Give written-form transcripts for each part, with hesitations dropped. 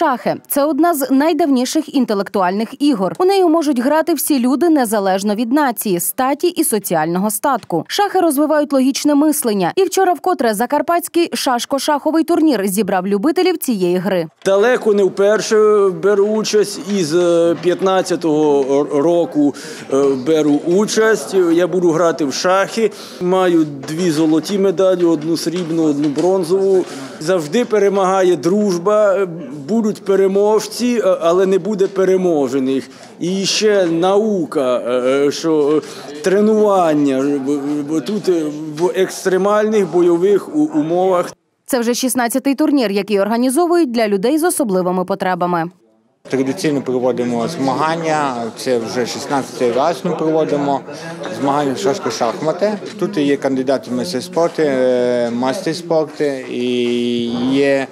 Шахи – це одна з найдавніших інтелектуальних ігор. У неї можуть грати всі люди незалежно від нації, статі і соціального статку. Шахи розвивають логічне мислення. І вчора вкотре Закарпатський шашко-шаховий турнір зібрав любителів цієї гри. Далеко не вперше беру участь. Із 15-го року беру участь. Я буду грати в шахи. Маю 2 золоті медалі, 1 срібну, 1 бронзову. Завжди перемагає дружба, будуть переможці, але не буде переможених. І ще наука, що тренування тут в екстремальних бойових умовах. Це вже 16-й турнір, який організовують для людей з особливими потребами. Традиційно проводимо змагання, це вже 16-й раз ми проводимо змагання в шашки-шахмати. Тут є кандидати в майстри спорту, майстри спорту і є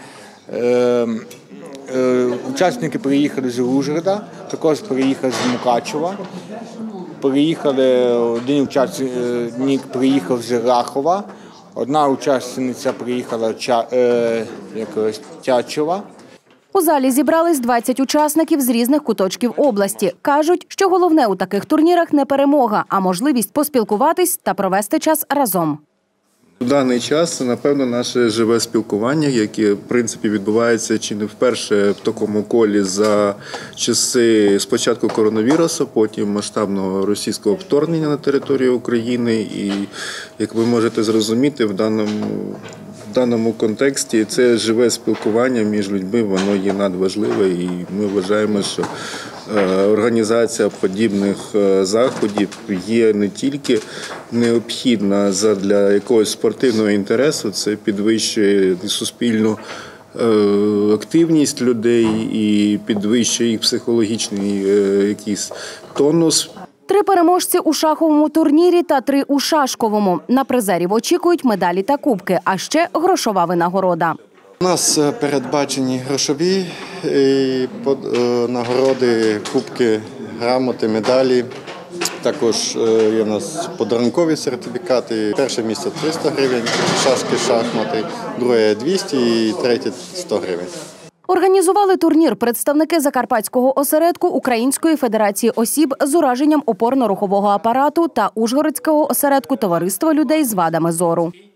учасники приїхали з Ужгорода, також приїхали з Мукачева, один учасник приїхав з Рахова, одна учасниця приїхала з Тячева. У залі зібрались 20 учасників з різних куточків області. Кажуть, що головне у таких турнірах не перемога, а можливість поспілкуватись та провести час разом. У даний час це, напевно, наше живе спілкування, яке, в принципі, відбувається чи не вперше в такому колі за часи спочатку коронавірусу, потім масштабного російського вторгнення на територію України. І, як ви можете зрозуміти, в даному контексті це живе спілкування між людьми, воно є надважливе, і ми вважаємо, що організація подібних заходів є не тільки необхідна для якогось спортивного інтересу, це підвищує суспільну активність людей і підвищує їх психологічний якийсь тонус. 3 переможці у шаховому турнірі та 3 у шашковому. На призерів очікують медалі та кубки, а ще грошова винагорода. У нас передбачені грошові нагороди, кубки, грамоти, медалі. Також є у нас подарункові сертифікати. Перше місце 300 гривень, шашки-шахмати, друге 200 і третє 100 гривень. Організували турнір представники Закарпатського осередку Української федерації осіб з ураженням опорно-рухового апарату та Ужгородського осередку Товариства людей з вадами зору.